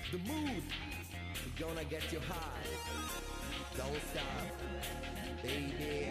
The mood, we're gonna get you high. Don't stop, baby.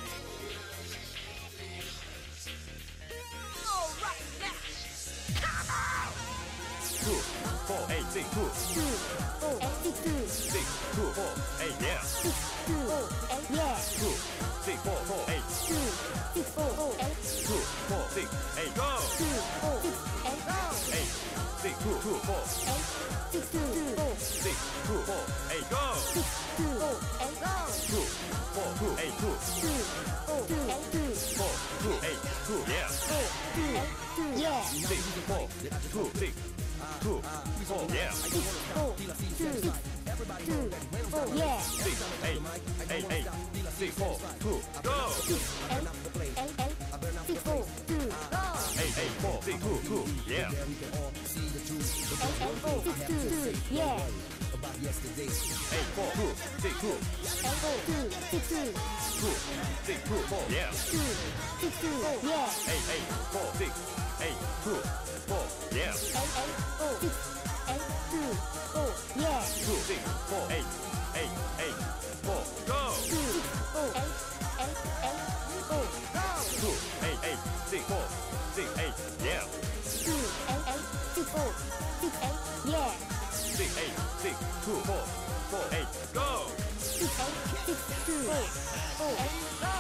All right now, come on. 2, 4, 8, 6, 2, 2, 4, 8, 6, 6, 2, 4, 8, yeah. 6, 2, 4, 8, yeah. 2, 6, 4, 4, 8, 2, 6, 4, 4, 8, 2, 4, 6, 8, go. 2, 4, 6, 8, go. 8, 6, 2, 2, 4, 8, 6, 2, 4, 6, 2, 4, 8, go. 6, 2, 4, 8, go. 2, 4, 2, 8, 2, 2, 4, 2, 8, 2, 4, 2, 8, 2, yeah. 4, 2, 8, 2, yeah. 6, 4, 2, 6, 2, 4, yeah. 6, 4, 2, 2, 4, yeah. 6, 8, 8, 8, 6, 4, 2, go. 6, 8, 8, 8, 6, 4, 2, go. 8, 8, 4, 6, 2, 2, yeah. 8, 8, 4, 6, 2, 2, yeah. 8, 4, 2, 6, 2, 8, 4, 2, 6, 2, 2, 6, 2, 4, yeah. 2, 6, 2, 4, yeah. 8, 8, 4, 6, 8, 2, 4, yeah. 8, 8, 4, 6, 8, 2, 4, yeah. 2, 6, 4, 8, 8, 8, 4, go. 2, 6, 4, 8, 8, 8, 4, go. 2, 8, 8, 6, 4, 6, 8, yeah. 2, 8, 8, 6, 4, 6, 8, yeah. 6, 8, 6, 2, 4, 4, 8, go. 6, 8, 6, 2, 4, 4, 8, go.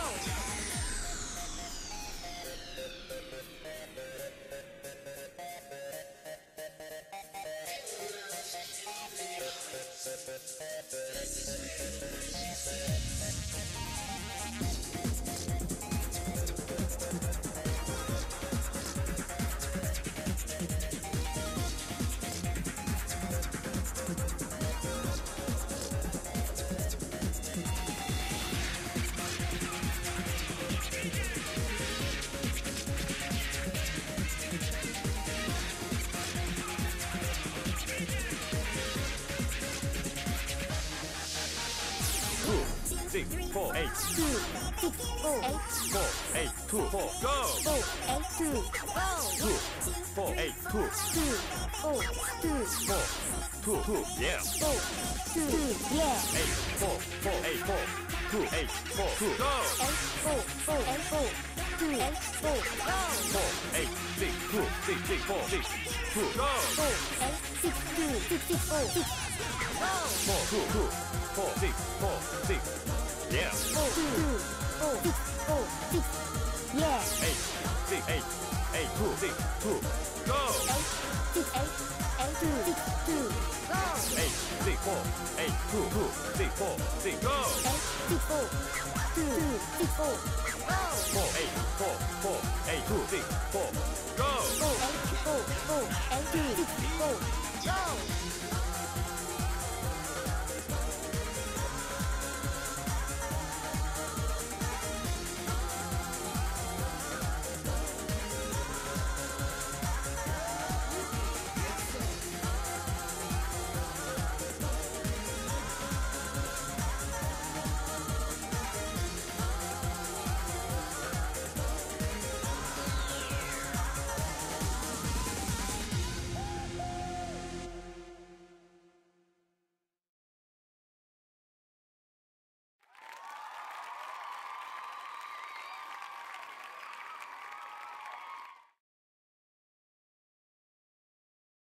Six, 4, 8, 2, 6, 4, 8, 4, 8, 2, 4, go. 4, 8, 2, go. 2, 4, 8, 2, 2, 4, 2, 4, 2, 2, yeah. 4, 2, yeah. 8, 4, 4, 8, 4, 2, 8, 4, 2, go. 8, 4, 4, 8, 4, 2, 8, 4, go. 4, 8, 6, 2, 6, 6, 4, 6, 2, go. 4, 8, 6, 2, 6, 6, 4, 6, go. 4, 2, 2, 4, 6, 4, 6, yeah. 4, 2, 4, 6, 4, 6, yeah. 8, 6, 8, 8, 2, 6, 2, go. 8, 6, 8, 8, 2, 6, 2, go. 8, 6, 4, 8, 2, 2, 6, 4, 6, go. 8, 6, 4, 2, 6, 4, go.